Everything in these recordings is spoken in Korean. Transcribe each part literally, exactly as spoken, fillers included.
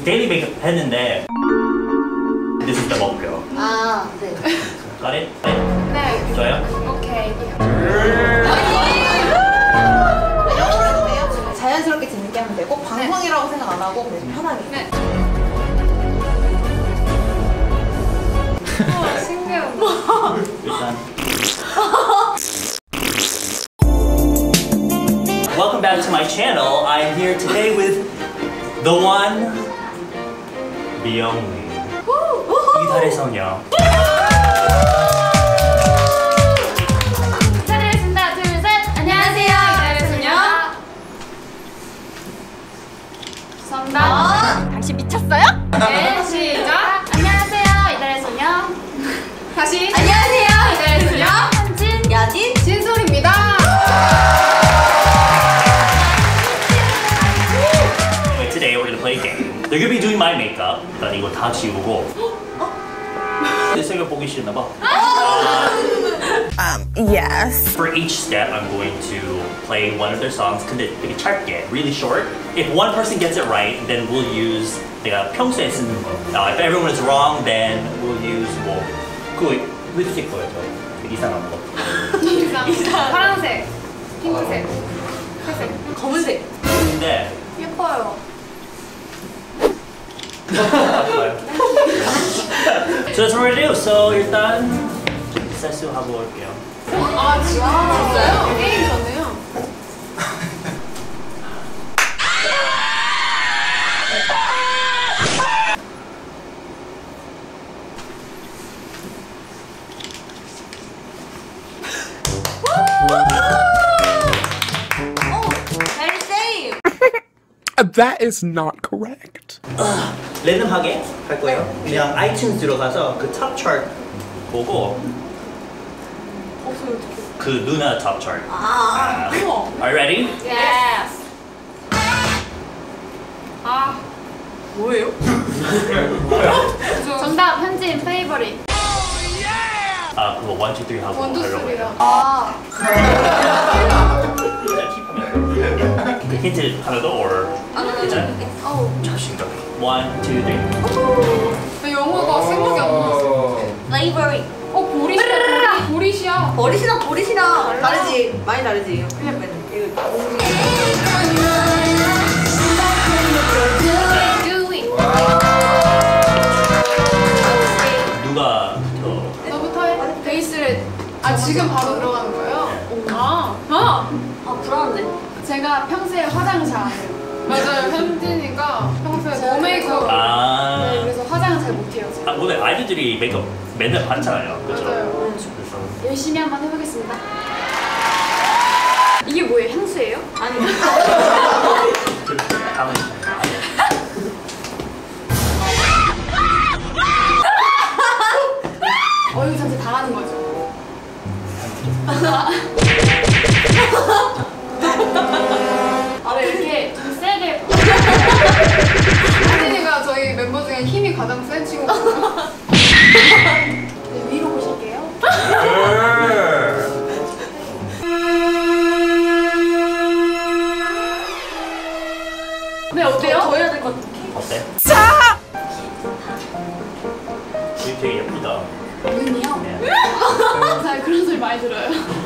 데일리 메이크업 했는데 This is the 목표. 아, 네. Got it? 네. 좋아요? 오케이. 자연스럽게 재밌게 하면 되고 방송이라고 생각 안 하고 그냥 편하게. 네. 우와, 신기하다. 일단 Welcome back to my channel. I'm here today with the one, the only 이달의 소녀. 인사드리겠습니다. 둘, 셋. 안녕하세요. 이달의 소녀. 감사합니다. 아, 당신 미쳤어요? 네, 시작. 안녕하세요. 이달의 소녀. 다시. 안녕하세요. 이달의 소녀. 현진, 야진, 진솔입니다. Today we're gonna play a game. They're gonna be doing my makeup. 일단 이거 다 지우고. 내 색을 보기 싫나 봐. Um, yes. For each step, I'm going to play one of their songs. 근데 되게 짧게, really short. If one person gets it right, then we'll use 내가 평소에 쓰는 거. Uh, if everyone is wrong, then we'll use 뭐 그거 립스틱 보여줘. 이상한 거. 이상. 파란색, 핑크색, 회색, 검은색. 근데 예뻐요. So that's what we're gonna do. So 일단 세수 하고 올게요. 아, 진짜요? 게임 전에요? Very safe. That is not correct. 랜덤하게 할 거예요. 그냥 아이튠즈 들어가서 그 탑 차트 보고 그 누나 탑 차트. 아, Are you ready? Yes. 아, 뭐예요? 정답 현진 페이버릿. 아 그거 원, 투, 쓰리 하고 원두 하려고 쓰리요. 해요. 아, 힌트 하나 더 or 괜찮아요? 어우, 자신감. 원, 투, 쓰리. 나 영어가 생각이 안 났어. Flavoring. 어, 보리시야, 보리시야. 버리시나 버리시나 다르지. 많이 다르지. 그냥 맨 이거. Do it. 누가 더? 너부터 해. 베이스를 아 지금 바로 들어가는 거예요? 아, 아. 아, 불안한데. 제가 평소에 화장을 잘 안 해요. 맞아요. 현진이가 평소에 노 메이크업. 아. 네, 그래서 화장을 잘 못해요. 제가. 아 오늘 아이들이 메이크업 맨날 받잖아요. 그죠? 맞아요. 그래서 열심히 한번 해보겠습니다. 이게 뭐예요? 향수예요? 아니. 다음. 어유 전체 다 하는 거죠. 아, 네, 이렇게 좀 세게. 현진이가 저희 멤버 중에 힘이 가장 센 친구거든요. 네, 위로 보실게요. 네, 어때요? 더 해야 될 것 같아. 어때? 이거 되게 예쁘다. 눈이요? 네. 잘 그런 소리 많이 들어요.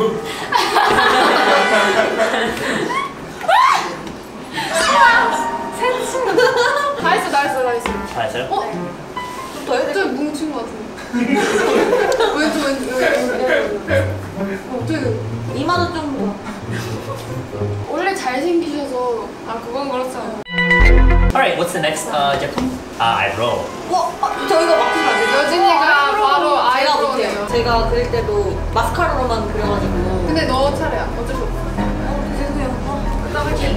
새친. 다 했어, 다 했어, 다 했어. 다 했어요? 어? 더 해야 될 것 갑자기 뭉친 것 같은데. 왼쪽, 왼쪽, 왼쪽. 어, 저기. 같아. 이마도 좀 원래 잘생기셔서. 아, 그건 그렇잖아요. Alright, what's the next uh, 제품? 아, eyebrow. 더. 어, 아, 저 이거 맡기면 안 돼요? 여진이가 바로 제가 아이브로우네요. 못해요. 제가 그릴 때도 마스카라로만 그려가지고. 근데 너 차례야. 어쩔 수 없어. 어, 죄송해요. 어. 그다음 할게.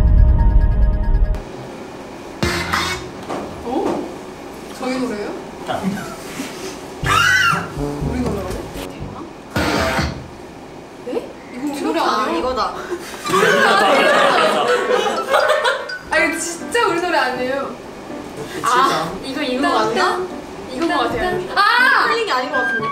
어? 저희 노래예요? 자, 우리 노래라고? 대박? 네? 이거 우리 노래 아, 아니에요? 이거다. 아, 이거 진짜 우리 노래 아니에요. 아, 이거 이거 맞나? 이거 것 같아요. 아! 틀린 게 아닌 것 같은데.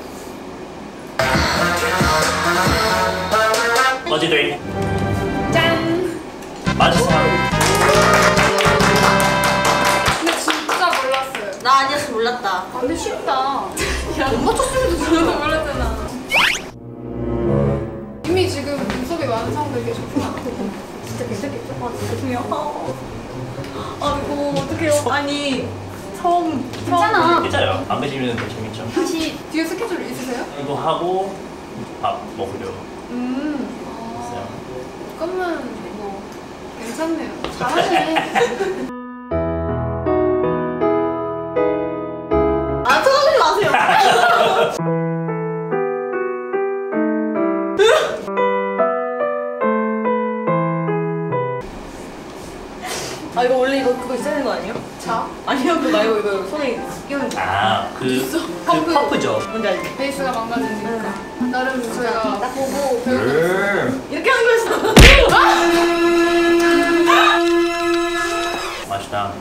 어디들 짠! 맞았어. 근데 맞췄다. 근데 쉽다. 못 맞췄으면 저도 몰랐잖아. 이미 지금 눈썹이 많은 사람들 계셨구나. 진짜 괜찮겠죠? 아, 죄송해요. 아이고, 어떡해요. 아니, 처음. 괜찮아. 괜찮아요. 안 뵈시면 더 재밌죠. 다시 뒤에 스케줄 있으세요? 이거 하고 밥 먹으려고 음. 했어요. 그러면 뭐 괜찮네요. 잘하시네. 아, 쳐다보지 마세요. 아, 이거 원래 이거 그거 있어야 되는 거 아니에요? 자, 아니요, 그거 말고 이거 손에 끼우는 거. 아, 그, 그 펌프. 펌프죠. 뭔지 알지? 베이스가 망가지니까. 나름 저희가 보고 배우고 음. 이렇게 하는 거였어. 맛있다.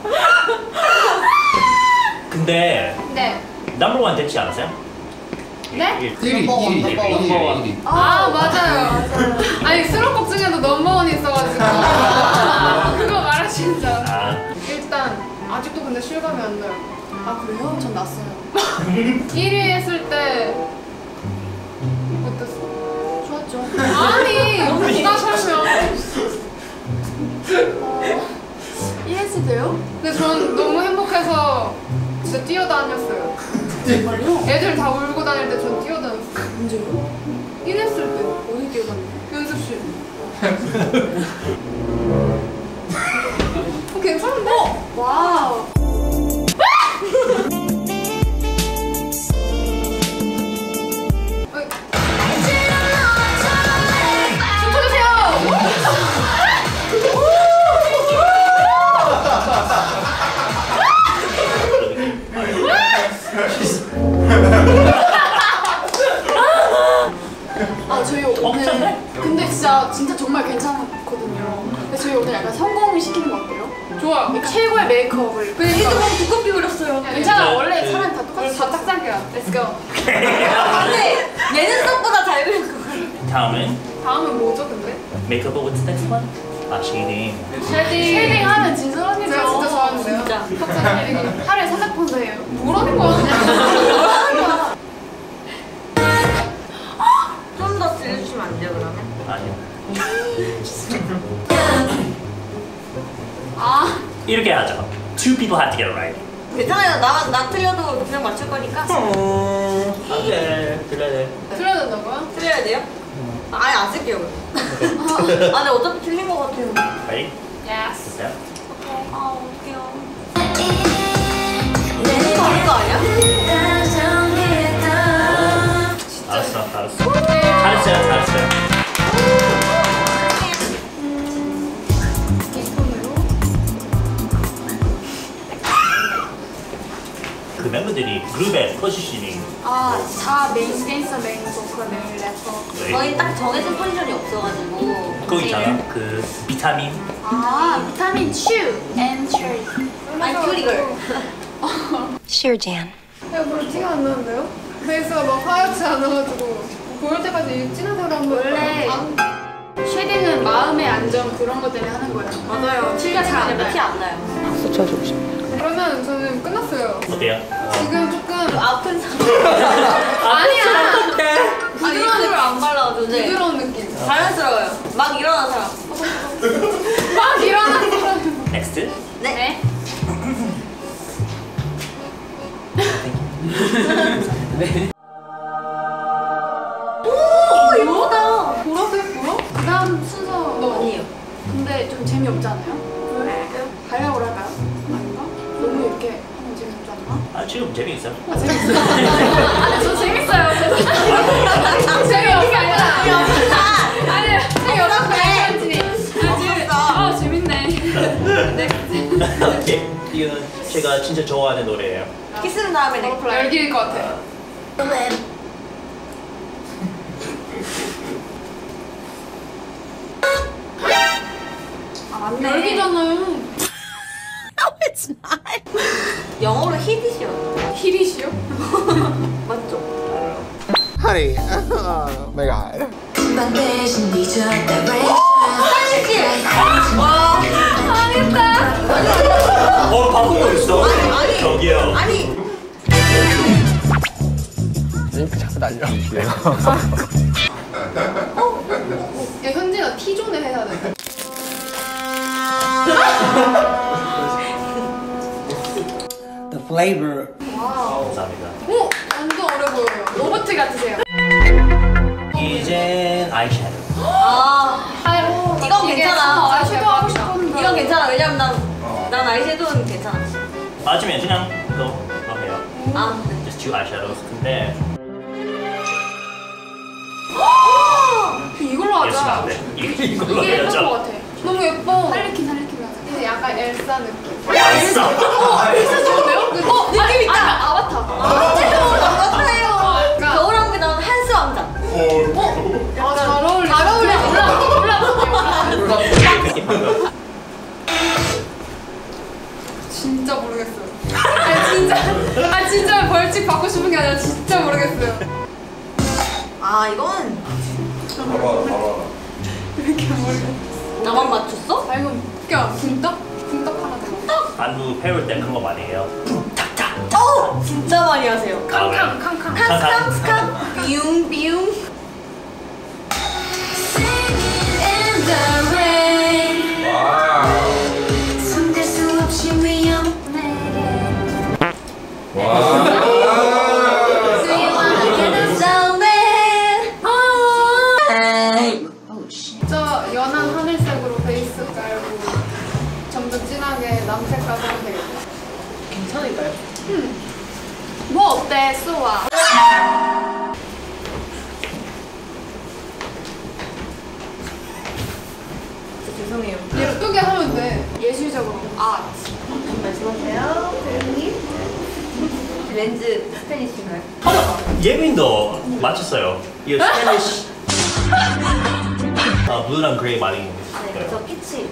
근데 네. 넘버원 됐지 않았어요? 네? 일 일 위, 넘버원, 일 위, 넘버원. 일 위, 일 위. 아, 맞아요. 아니 수록곡 중에도 넘버원이 있어가지고 그거 말하시는 줄 알았어요. 아, 일단 아직도 근데 실감이 안 나요. 아 그래요? 전 났어요. 일 위 했을 때 어땠어? 좋았죠. 아니 누가 설명. 이랬을 때요? 근데 전 너무 행복해서 진짜 뛰어다녔어요. 정말요? 애들 다 울고 다닐 때 전 뛰어다녔어요. 언제요? 일 했을 때. 어디 뛰어다녔어요? 연습실. 어, 괜찮은데? 와우. 아 저희 오늘 근데 진짜 진짜 정말 괜찮았거든요. 근데 저희 오늘 약간 성공을 시키는 거 어때요? 좋아요. 최고의 메이크업을. 근데 너무 두껍게 그렸어요. 괜찮아. 그- 원래 그- 사람 다 똑같이 다 짝짝이야. Let's go. 근데 얘는 생각보다 잘 그린 거. 다음은 다음은 뭐죠 근데? 메이크업 what's the next one? 아, 쉐이딩. 쉐딩. 쉐딩 하면 진솔 언니죠. 제가 진짜 좋아하는데요. 진짜. 턱선 쉐딩. 하루에 삼백 번 해요. 뭐라는 거야? 뭐라는 거야? 좀 더 들려주시면 안 돼요, 그러면? 아니요. 아. 이렇게 하죠. Two people have to get it right. 괜찮아요. 나, 나 틀려도 그냥 맞출 거니까. 안 돼. 들려야 돼. 틀려야 된다고요? 틀려야 돼요? 아, 아예 안 쓸게요. 아, 근데 어차피 틀린 거 같아요. Ready? Yes. 됐어요? 아, 어떡해요. 너무 다른 거 아니야? 알았어, 알았어. 잘했어요, 잘했어요. 이 톤으로. 그 멤버들이 그룹의 포지셔닝. 아, 다 메인 댄서, 메인 보컬, 메인 래퍼. 저희 딱 정해진 포지션이 없어가지고. 그거 있잖아. 그 비타민. 아, 비타민 츄 and cherry. 아니, 큐리걸. Sure, Jan. 야, 별로 티가 안 나는데요? 베이스가 막 하얗지 않아가지고 보일 때까지 진한 색으로 한번 원래 쉐딩은 마음의 안정 그런 것 때문에 하는 거예요. 맞아요. 티가 잘 안 나요. 티안 나요. 그러면 저는 끝났어요. 어때요? 지금 조금 아픈 사람. 아니야. 부드러운 걸 안 발라가지고. 네. 부드러운 느낌. 자연스러워요. 막 일어난 사람. 막 일어나는 사람. 넥스트. 네. 오, 예쁘다. 보라색 보라? 그 다음 순서 너 아니에요. 근데 좀 재미없지 않아요? 왜요? 가려고 할까요? 아닌가? 너무 이렇게 하면 재미없지 않나? 아, 지금 재미있어요. 아 재밌어요. 아니 저 재밌어요. 재미없는 게 아니라. 아니 재미없는 게 아니라. 아 재밌네. 오케이. 이거는 제가 진짜 좋아하는 노래예요. 키스는 다음에 내. 열기일 것 같아요. 아, 맞네. 열기잖아요. 영어로 히릿이요. 히릿이요? 맞죠? Honey, oh my god. 와. 망했다. 어, 바꾸고 있어. 아니. 저기요. 아니. 링크 자꾸 날려. 야 현진아 T존에 해야 돼. The flavor. 와우. 감사합니다. 오! 완전 어려 보여요. 로봇 같으세요. 이젠 아이섀도우. 아, 아이고 이건 괜찮아. 아이섀도우 하고 싶었는데. 이건 괜찮아. 왜냐면 난, 난 아이섀도우는 괜찮아. 맞으면 그냥 이거 이거 해요. 아, Just two eyeshadows. 근데 이걸로 이러시면 하자. 안 돼. 이- 이걸로 이게 예쁜 것 해야죠. 같아. 너무 예뻐. 할리퀸 할리퀸 하자. 이제 약간 엘사 느낌. 알았어. 어, 엘사 좋은데요? 어, 느낌 있다. 아, 아바타. 아바타요. 아바타요. 그러니까- 겨울왕국에 나온 한스 왕자. 아, 잘 어울려. 잘 어울려. 올라, 올라. 진짜 모르겠어요. 아 진짜, 아 진짜 벌칙 받고 싶은 게 아니라 진짜 모르겠어요. 아, 이건 봐봐, 봐봐. 이렇게 모르겠어. 나만 맞췄어? 아 이건 그냥 붕떡? 붕떡 하나 더. 반두 배울 때 큰 거 많이 해요. 어, 진짜 많이 하세요. 캉캉 캉캉. 캉캉 스캉 비웅 비웅. 저 연한 하늘색으로 베이스 깔고 좀 더 진하게 남색 가서 하면 되겠다. 괜찮을까요? 뭐 어때, 수아? 죄송해요. 예쁘게 하면 돼. 예술적으로. 아, 말씀하세요, 배우님. 렌즈 스페니쉬인가요? 예민도 맞췄어요. 이거 스페니쉬. 아, 블루랑 그레이 많이. 네, 저 피치.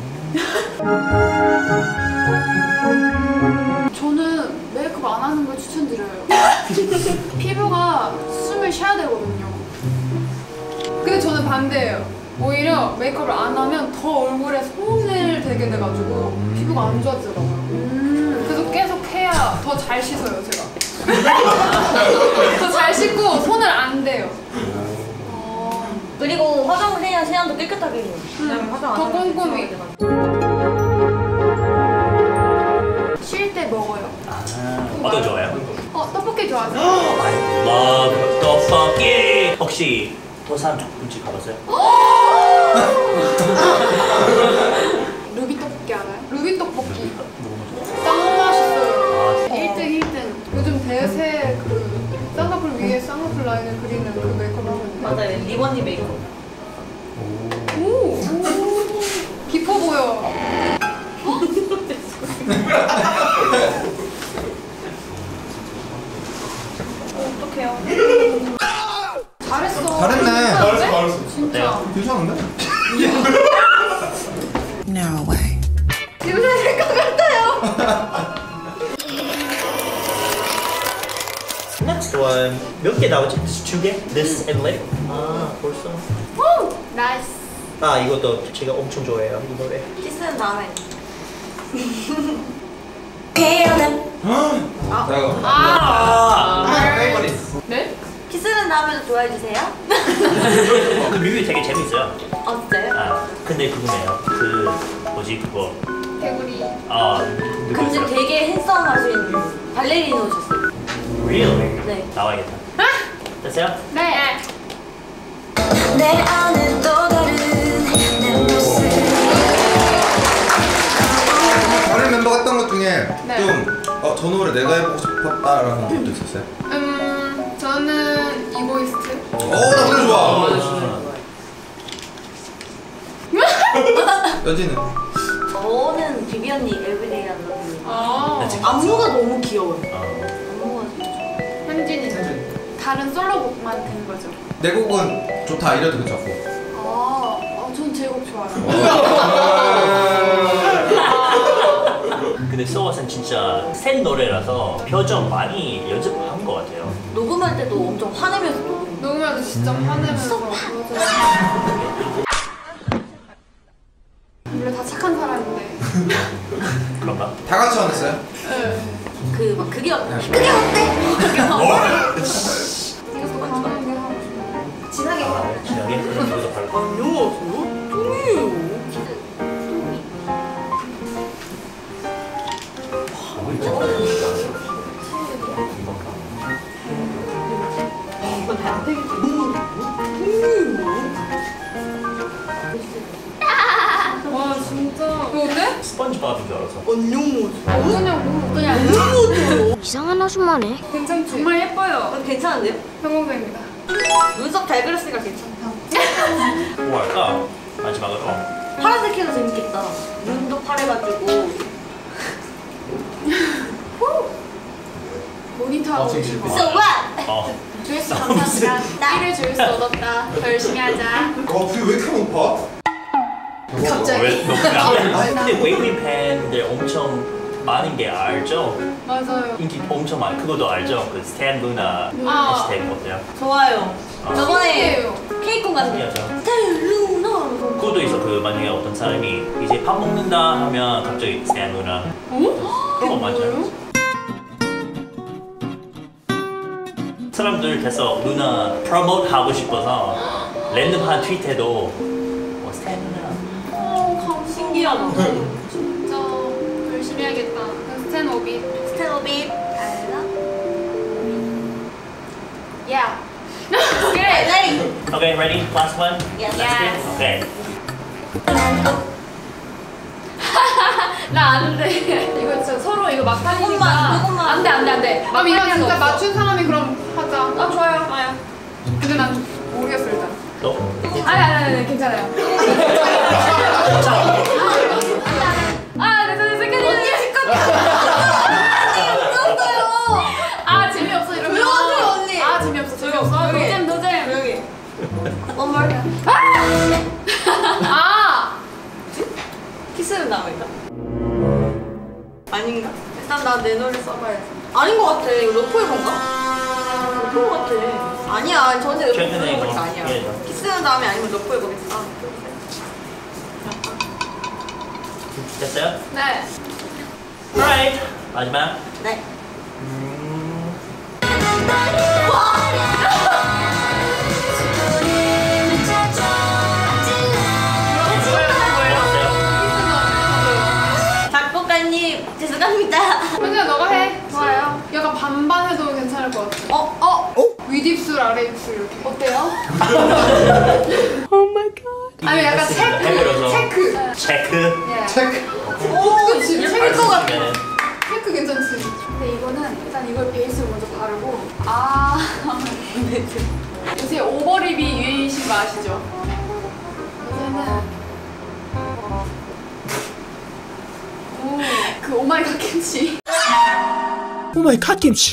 저는 메이크업 안 하는 걸 추천드려요. 피부가 숨을 쉬어야 되거든요. 근데 저는 반대예요. 오히려 메이크업을 안 하면 더 얼굴에 손을 대게 돼가지고 피부가 안 좋아지더라고요. 그래서 계속 해야 더 잘 씻어요, 제가. 더 잘 씻고 손을 안 대요. 그리고 화장을 해야 세안도 깨끗하게 해요. 왜냐면 화장 안 더 하면 꼼꼼히. 죄송하지만. 쉴 때 먹어요. 아, 어떤 좋아요? 어, 떡볶이 좋아하세요? Love 떡볶이. 혹시 도산 족분집 가봤어요? 루비 떡볶이 알아요? 루비 떡볶이. 짱 맛있어요. 일 등 일 등. 요즘 대세 그 쌍꺼풀 위에 쌍꺼풀 라인을 그리는 그 메이크업 하고 있는데. 맞아요. 리버니 메이크업. 오! 깊어 보여. 어떡해요? 잘했어. 잘했네. 잘했어, 잘했어. 진짜. 괜찮은데? No way. 지우셔야 될 것 같아요. Next one. 몇 개 나오지? 두 개? This and lip? 아, 벌써. 오! 나이스. 아, 이것도 제가 엄청 좋아해요. 이 노래. 키스는 다음에. 내가 아! 페이버릿. 네? 키스는 다음에도 좋아해주세요. 그 뮤비 되게 재밌어요. 어, 진짜요? 아, 근데 궁금해요. 그 뭐지 그거? 개구리. 아, 근데 누구였어요? 되게 핸섬하신 발레리노셨어요. Really? 네. 나와야겠다. 됐어요? 네. 내 안에 또 다른 내 모습. 다른 멤버가 했던 것 중에 네. 좀 어, 저 노래 내가 해보고 싶었다라는 것도 있었어요? 음, 저는 이보이스트. 오, 나 노래 좋아. 여진은? 저는 비비 언니 에브리데이 안 러브. 아. 안무가 너무 귀여워요. 어. 안무가 진짜 좋아요. 현진이는 다른 솔로곡만 된 거죠. 내 곡은 좋다 이래도 괜찮고. 아, 아 전 제 곡 좋아요. 근데 소워는 진짜 센 노래라서 표정 많이 연습한 것 같아요. 녹음할 때도 엄청 화내면서 녹음. 녹음할 때 진짜 화내면서 맞아요. 원래 다 착한 사람인데. 그런가? 다 같이 화냈어요? 네. 그 막 그게 어때? 그게 어때? 그게 막 되게 와 진짜. 이거 어때? 스펀지밥인 줄 알았어. 언뇽 어떠냐고. 그냥 이상한 아줌마네. 괜찮지? 정말 예뻐요. 괜찮은데요? 성공입니다. 눈썹 잘 그렸으니까 괜찮다. 뭐 할까? 마지막으로. 파란색 해도 재밌겠다. 눈도 파래가지고. 모니터하고 계신 거. So what? 어. 조회수 감사합니다. 일일 조회수 얻었다. 더 열심히 하자. 커피 왜 이렇게 높아? 갑자기. 왜 높냐? 근데 웨이브 팬들 엄청 많은 게 알죠? 맞아요. 인기 엄청 많아. 그것도 알죠? 그 스탠 루나 아. 해시태그 어때요? 좋아요. 아. 저번에 신기해요. 케이콘 갔는데 신기하죠? 스텔 루나. 그것도 있어. 그 만약에 어떤 사람이 이제 밥 먹는다 하면 갑자기 스탠 루나 어? 그런 거 맞아요? 사람들 계속 루나 프로모트 하고 싶어서 랜덤한 트윗에도 뭐 스탠 루나 어, 감 신기하다. 진짜 열심히 해야겠다. 스탠 오비. 스텔 오비. 알라. 야. 그래. 레이. Okay, ready? Last one? Yes. Last Yes. one? Okay. 나 아는데. 이거 진짜 서로 이거 막판이니까. 조금만, 조금만. 안돼 안돼 안돼. 그럼 이거 진짜 맞춘 사람이 그럼 하자. 아 좋아요. 좋아요. 근데 난 모르겠어 일단. 또? 아니 아니 아니 괜찮아요. 아 네, 네, 생각이 언니 있었어요. 아 재미없어 이러면. 조용하세요, 언니. 아 재미없어 재미없어. 조용히. 노잼 노잼. 조용히. One more. 아. 키스는 나와있다. 아닌가? 일단 나 내 노래 써봐야지. 아닌 것 같아. 이거 러프의 건가? 러프의 같아. 아니야. 전에 최근에 러프의 이거 거니까 아니야. 그래요. 키스는 다음에 아니면 러프의 거겠지. 아, 됐어요? 네. Alright. 마지막. 네. 뭐였어요? 작곡가님 죄송합니다. 현진아 너가 해. 좋아요. 약간 반반 해도 괜찮을 것 같아. 어? 어? 윗입술 아래입술 이렇게. 어때요? 아니 약간 체크. 해버려서. 체크. 체크. 예. 체크. 오 그치. 체크일 것 같아. 알겠으면은 체크 괜찮지. 근데 이거는 일단 이걸 베이스로 먼저 바르고. 아. 요새 오버립이 유행이신 거 아시죠? 요새는 오, 그 오마이갓 김치. 오마이 갓김치.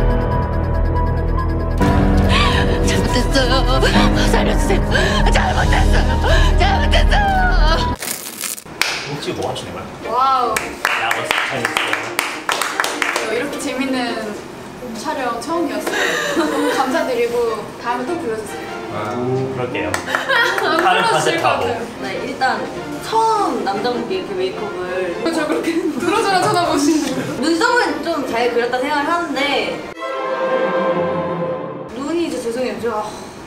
잘못했어요. 살려주세요. 잘못했어요. 잘못했어요. 혹시 뭐 하시는 거야? 와우. That was 재밌어요. 이렇게 재밌는 촬영 처음이었어요. 너무 감사드리고 다음에 또 불러주세요. 그럴게요. 안 다른 불러주실 것 컨셉하고. 같아요. 네, 일단 처음 남자분께 이렇게 메이크업을 저 그렇게 들어줘라 쳐다보시는. 눈썹은 좀 잘 그렸다 생각을 하는데 눈이 이제 죄송해요. 제가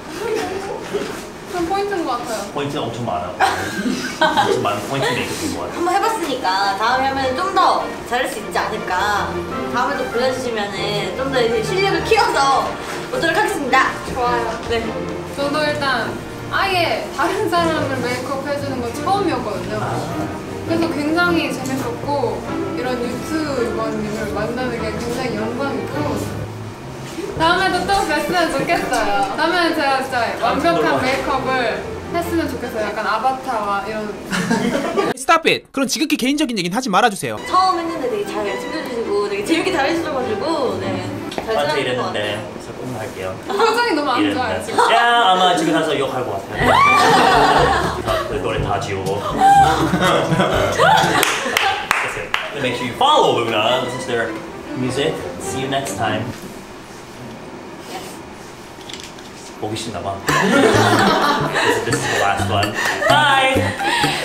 좀 포인트인 것 같아요. 포인트 엄청 많아. 엄청 많은 포인트 메이크업인 것 같아. 한번 해봤으니까 다음에 하면 좀 더 잘할 수 있지 않을까. 다음에 또 불러주시면은 좀 더 이제 실력을 키워서 오도록 하겠습니다. 좋아요. 네. 저도 일단 아예 다른 사람을 메이크업 해주는 건 처음이었거든요. 그래서 굉장히 재밌었고 이런 유튜버님을 만나는 게 굉장히 영광이고 다음에도 또 뵀으면 좋겠어요. 다음에는 제가 진짜 완벽한 메이크업을 했으면 좋겠어요. 약간 아바타와 이런. Stop it. 그런 지극히 개인적인 얘기는 하지 말아주세요. 처음 했는데 되게 잘 챙겨주시고 되게 재밌게 잘해주셔가지고 네. 잘 맞아 지나간 것 같아요. 이랬는데 그래서 끝날게요. 표정이 너무 안 좋아요 이랬는데. 지금. 야 아마 집에 가서 욕할 것 같아요. 다, 그 노래 다 지우고. That's it. And make sure you follow Luna, listen to their music. See you next time. 보기 싫나 봐. This is the last one. Bye.